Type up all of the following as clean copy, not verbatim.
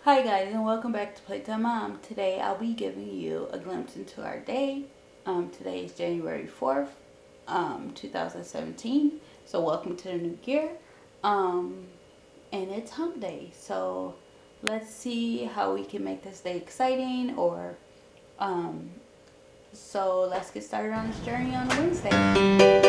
Hi guys, and welcome back to Playtime Mom. Today I'll be giving you a glimpse into our day. Today is January 4th, 2017. So welcome to the new year. And it's hump day. So let's see how we can make this day exciting, or so let's get started on this journey on Wednesday.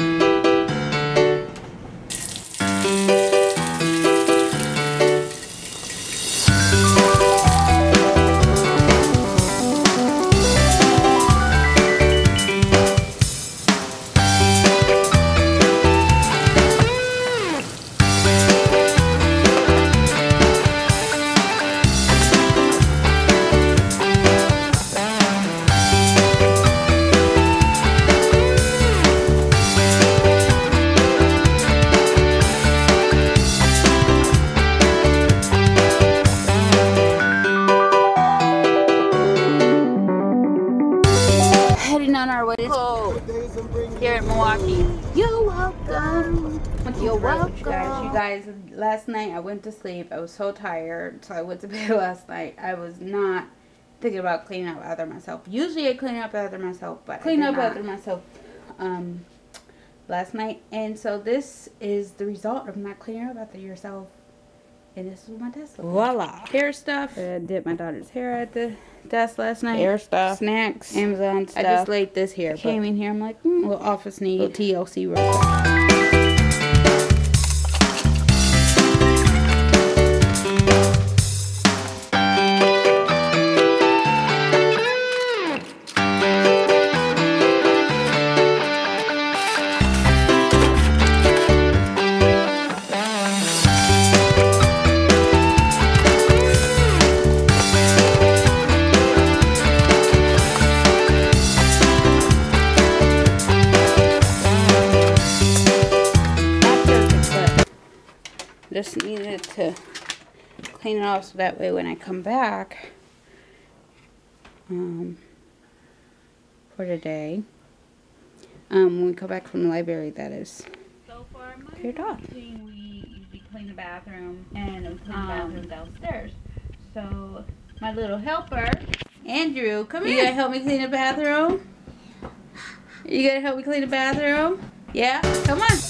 On our way here in Milwaukee. You're welcome. You're welcome. You guys, last night I went to sleep. I was so tired, so I went to bed last night. I was not thinking about cleaning up after myself. Usually I clean up after myself, but clean up after myself last night. And so this is the result of not cleaning up after yourself. And this is my desk. Voila. Hair stuff. I did my daughter's hair at the desk last night. Hair stuff. Snacks. Amazon stuff. I just laid this here. Came in here. I'm like, little office need. Little TLC real quick. Just needed to clean it off so that way when I come back for today, when we come back from the library, that is. So far, cleared off. We usually clean the bathroom and we clean the bathroom downstairs. So my little helper, Andrew, come here. You gonna help me clean the bathroom? You gonna help me clean the bathroom? Yeah, come on.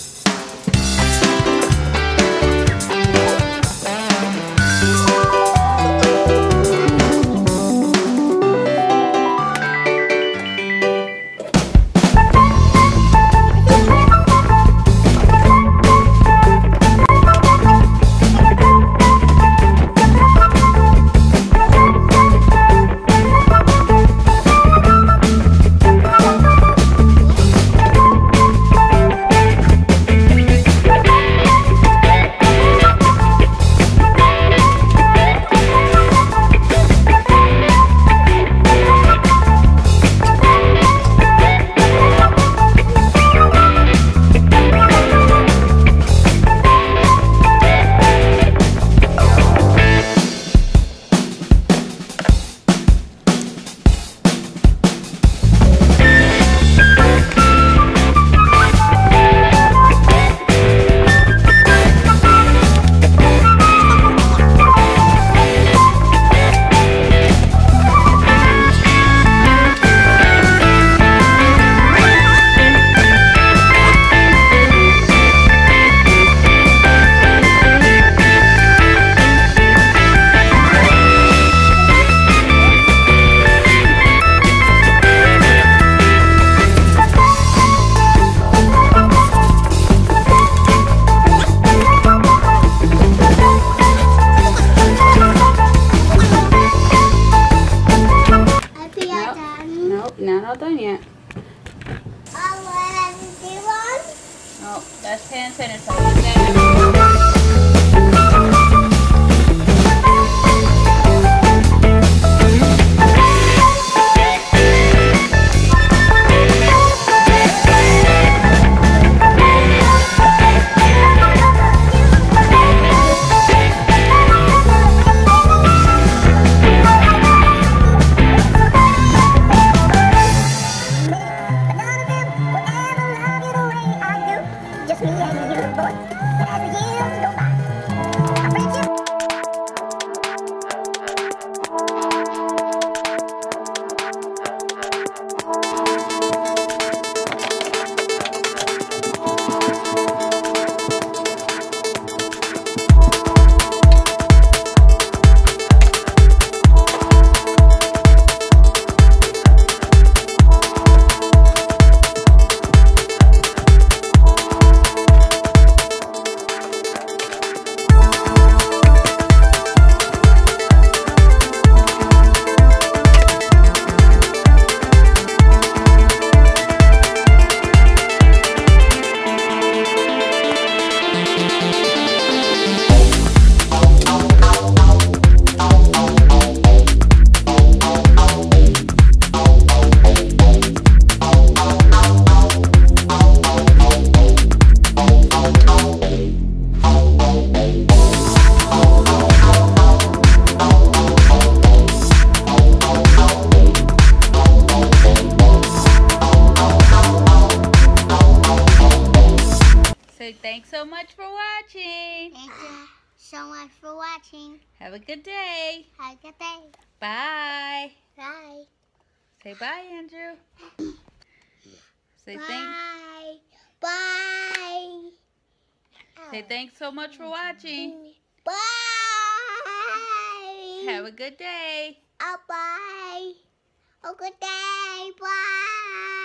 So thanks so much for watching. Thank you so much for watching. Have a good day. Have a good day. Bye. Bye. Say bye, Andrew. Say Bye. thanks. Bye. Say thanks so much for watching. Bye. Have a good day. Bye. Have a good day. Bye.